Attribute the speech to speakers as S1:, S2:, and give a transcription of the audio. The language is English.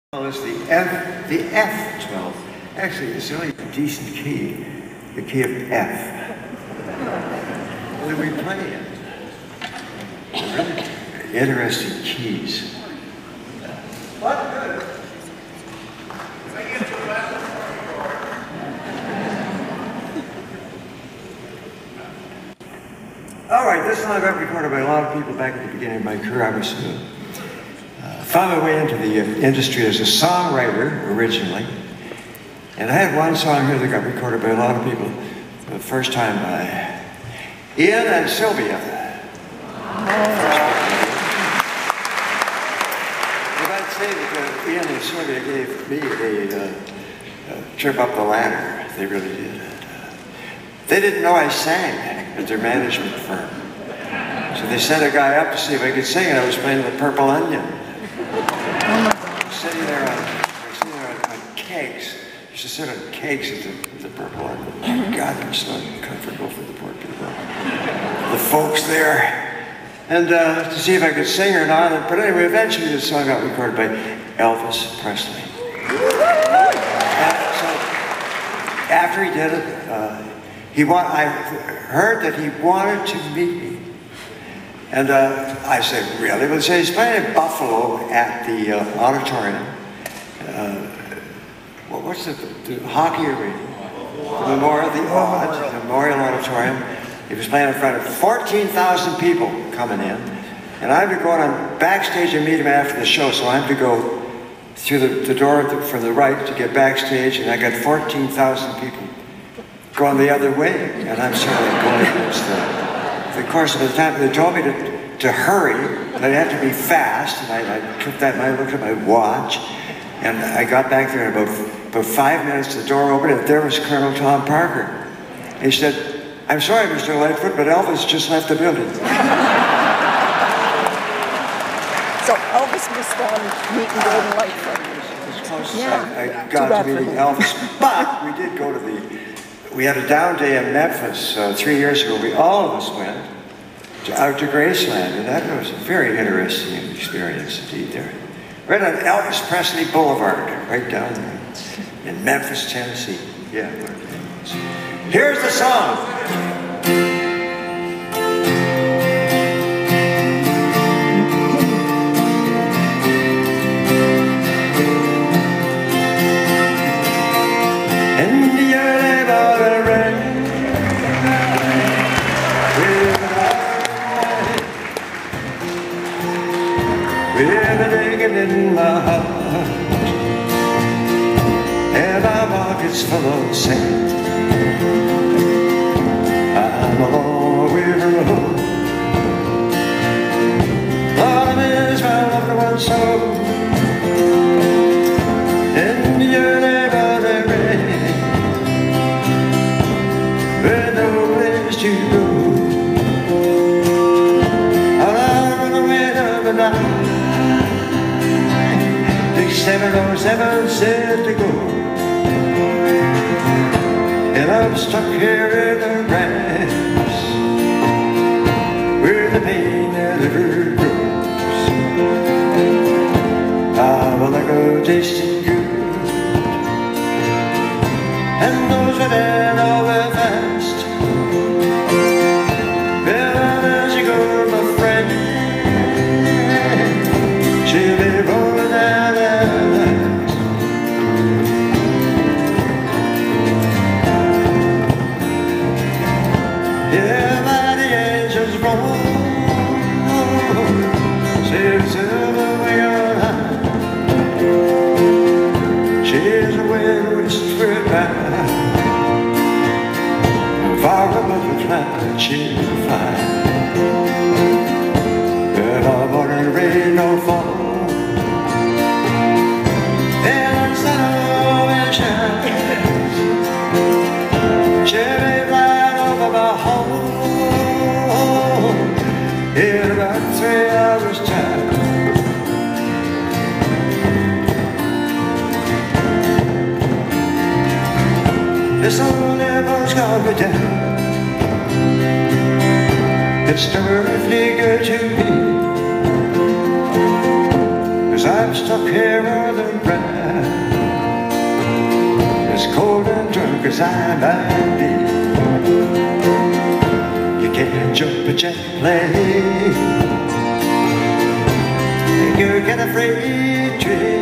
S1: Well, it's the F12. Actually, it's only a decent key, the key of F. When we play it, really interesting keys. What good? All right, this song got recorded by a lot of people back at the beginning of my career. I was found my way into the industry as a songwriter originally, and I had one song here that got recorded by a lot of people for the first time by Ian and Sylvia. If I'd say that Ian and Sylvia gave me a trip up the ladder, they really did. They didn't know I sang at their management firm, so they sent a guy up to see if I could sing, and I was playing the Purple Onion. Sitting there on kegs. Used to sit on kegs at the Purple Onion. Oh God, they're so uncomfortable for the poor people. The folks there. And to see if I could sing or not. But anyway, eventually the song got recorded by Elvis Presley. And so after he did it, I heard that he wanted to meet me. And I said, really? Well, so he's playing in Buffalo at the auditorium. What's the hockey arena? The Memorial Auditorium. He was playing in front of 14,000 people coming in. And I had to go on backstage and meet him after the show, so I had to go through the door from the right to get backstage, and I got 14,000 people going the other way. And I'm sort of going against of course, by the time they told me to hurry, that I had to be fast, and I took that and I looked at my watch, and I got back there in about 5 minutes, the door opened, and there was Colonel Tom Parker. He said, "I'm sorry, Mr. Lightfoot, but Elvis just left the building."
S2: So Elvis must have gone meeting Gordon Lightfoot.
S1: As close as I got to meeting Elvis, but we did go to we had a down day in Memphis 3 years ago. All of us went out to Graceland, and that was a very interesting experience indeed there. Right on Elvis Presley Boulevard, right down there in Memphis, Tennessee. Yeah. Here's the song. In my heart, and my pockets full of sand. I'm a long way from home. All I miss my loved one so. And you're there by the rain, with no place to go. I'll run away to the night. 707 said to go, and I'm stuck here in the grass where the pain never grows. I wanna go tasting good, and those women all were fast. Well, as you go, my friend, she'll be rolling down. Yeah, by the angels roll, she's away on high. She's away westward bound, far above the cloud she'll fly. But no morning rain no fall, and the sun always shines. She'll be flying over my home in about 3 hours' time. This old devil's got me down. It's terribly good to me, 'cause I'm stuck here on the ground. 'cause I might be. You can't jump a jet plane, and you get a freight train.